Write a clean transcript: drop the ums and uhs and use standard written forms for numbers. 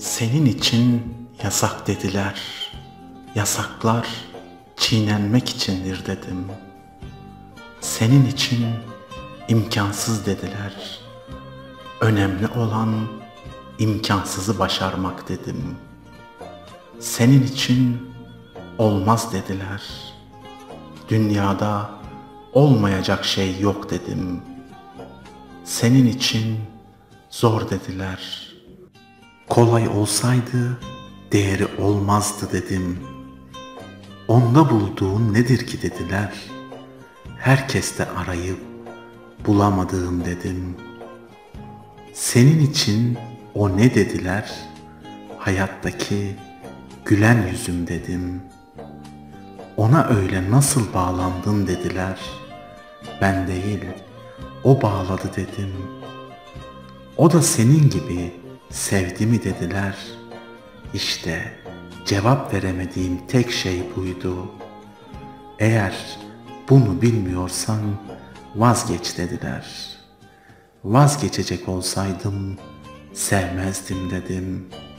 Senin için yasak dediler. Yasaklar çiğnenmek içindir dedim. Senin için imkansız dediler. Önemli olan imkansızı başarmak dedim. Senin için olmaz dediler. Dünyada olmayacak şey yok dedim. Senin için zor dediler. Kolay olsaydı değeri olmazdı dedim. Onda bulduğun nedir ki dediler. Herkeste arayıp bulamadığım dedim. Senin için o ne dediler. Hayattaki gülen yüzüm dedim. Ona öyle nasıl bağlandın dediler. Ben değil, o bağladı dedim. O da senin gibi sevdi mi dediler. İşte cevap veremediğim tek şey buydu. Eğer bunu bilmiyorsan vazgeç dediler. Vazgeçecek olsaydım sevmezdim dedim.